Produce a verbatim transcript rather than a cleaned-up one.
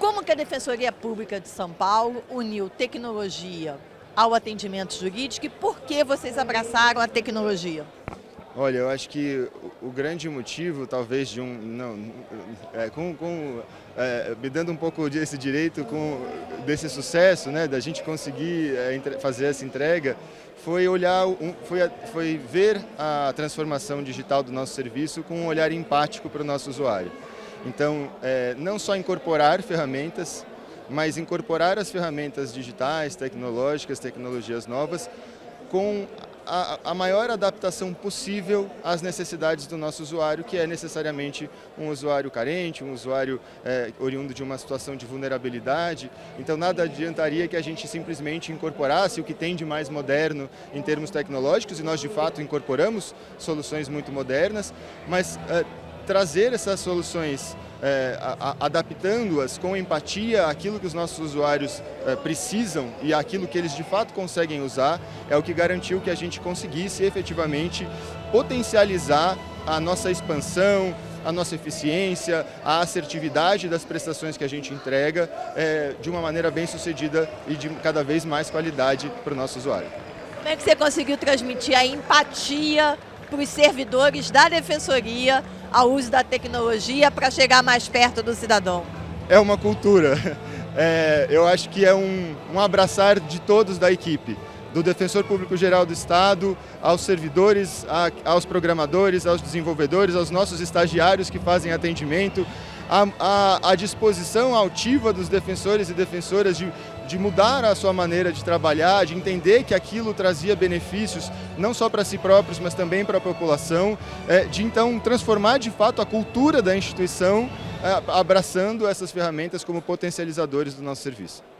Como que a Defensoria Pública de São Paulo uniu tecnologia ao atendimento jurídico e por que vocês abraçaram a tecnologia? Olha, eu acho que o, o grande motivo, talvez, de um... Não, é, com, com, é, me dando um pouco desse direito, com, desse sucesso, né, da gente conseguir é, entre, fazer essa entrega, foi, olhar, um, foi, foi ver a transformação digital do nosso serviço com um olhar empático para o nosso usuário. Então, é, não só incorporar ferramentas, mas incorporar as ferramentas digitais, tecnológicas, tecnologias novas, com a, a maior adaptação possível às necessidades do nosso usuário, que é necessariamente um usuário carente, um usuário é, oriundo de uma situação de vulnerabilidade. Então, nada adiantaria que a gente simplesmente incorporasse o que tem de mais moderno em termos tecnológicos, e nós, de fato, incorporamos soluções muito modernas, mas é, trazer essas soluções, É, adaptando-as com empatia àquilo que os nossos usuários é, precisam e àquilo que eles de fato conseguem usar, é o que garantiu que a gente conseguisse efetivamente potencializar a nossa expansão, a nossa eficiência, a assertividade das prestações que a gente entrega é, de uma maneira bem sucedida e de cada vez mais qualidade para o nosso usuário. Como é que você conseguiu transmitir a empatia para os servidores da Defensoria ao uso da tecnologia para chegar mais perto do cidadão? É uma cultura. É, eu acho que é um, um abraçar de todos da equipe, do Defensor Público Geral do Estado, aos servidores, a, aos programadores, aos desenvolvedores, aos nossos estagiários que fazem atendimento, a, a, a disposição altiva dos defensores e defensoras de, de mudar a sua maneira de trabalhar, de entender que aquilo trazia benefícios não só para si próprios, mas também para a população, é, de então transformar de fato a cultura da instituição, é, abraçando essas ferramentas como potencializadores do nosso serviço.